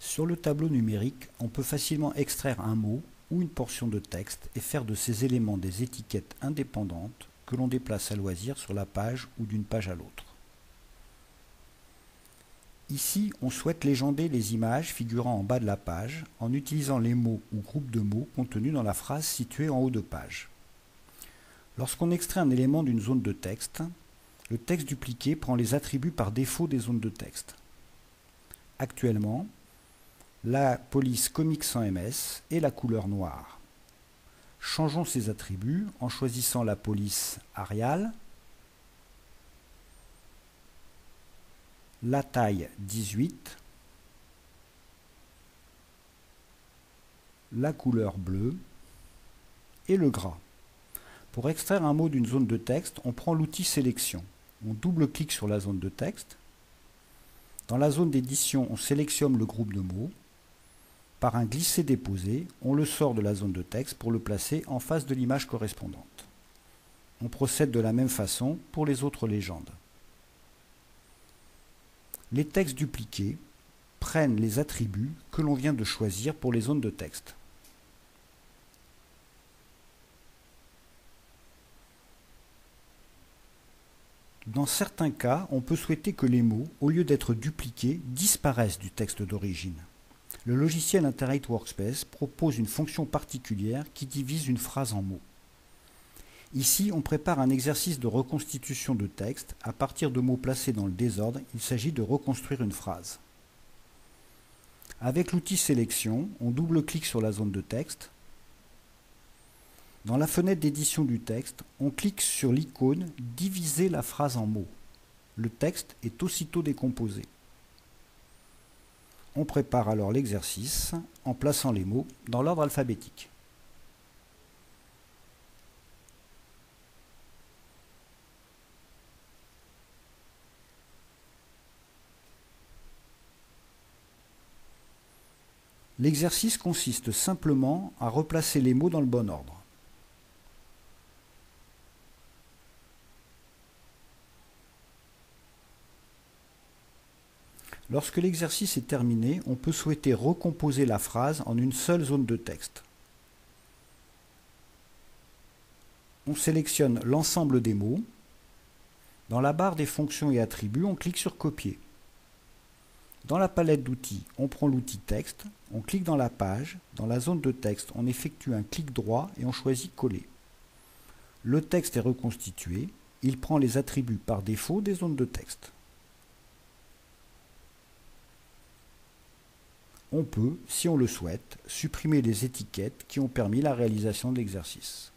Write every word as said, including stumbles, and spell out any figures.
Sur le tableau numérique, on peut facilement extraire un mot ou une portion de texte et faire de ces éléments des étiquettes indépendantes que l'on déplace à loisir sur la page ou d'une page à l'autre. Ici, on souhaite légender les images figurant en bas de la page en utilisant les mots ou groupes de mots contenus dans la phrase située en haut de page. Lorsqu'on extrait un élément d'une zone de texte, le texte dupliqué prend les attributs par défaut des zones de texte. Actuellement, la police Comics sans M S est la couleur noire. Changeons ces attributs en choisissant la police Arial, la taille dix-huit, la couleur bleue et le gras. Pour extraire un mot d'une zone de texte, on prend l'outil Sélection. On double-clique sur la zone de texte. Dans la zone d'édition, on sélectionne le groupe de mots. Par un glisser-déposer, on le sort de la zone de texte pour le placer en face de l'image correspondante. On procède de la même façon pour les autres légendes. Les textes dupliqués prennent les attributs que l'on vient de choisir pour les zones de texte. Dans certains cas, on peut souhaiter que les mots, au lieu d'être dupliqués, disparaissent du texte d'origine. Le logiciel Interate Workspace propose une fonction particulière qui divise une phrase en mots. Ici, on prépare un exercice de reconstitution de texte. À partir de mots placés dans le désordre, il s'agit de reconstruire une phrase. Avec l'outil Sélection, on double-clique sur la zone de texte. Dans la fenêtre d'édition du texte, on clique sur l'icône « Diviser la phrase en mots ». Le texte est aussitôt décomposé. On prépare alors l'exercice en plaçant les mots dans l'ordre alphabétique. L'exercice consiste simplement à replacer les mots dans le bon ordre. Lorsque l'exercice est terminé, on peut souhaiter recomposer la phrase en une seule zone de texte. On sélectionne l'ensemble des mots. Dans la barre des fonctions et attributs, on clique sur Copier. Dans la palette d'outils, on prend l'outil Texte, on clique dans la page, dans la zone de texte, on effectue un clic droit et on choisit Coller. Le texte est reconstitué, il prend les attributs par défaut des zones de texte. On peut, si on le souhaite, supprimer les étiquettes qui ont permis la réalisation de l'exercice.